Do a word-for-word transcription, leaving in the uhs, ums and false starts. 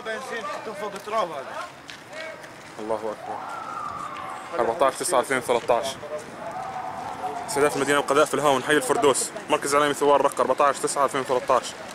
بنزين تحطوه فوق التراب هذا. الله اكبر. أربعة عشر تسعة ألفين وثلاثة عشر. استهداف المدينة بقذائف الهاون حي الفردوس مركز إعلامي ثوار رقة أربعة عشر تسعة ألفين وثلاثة عشر.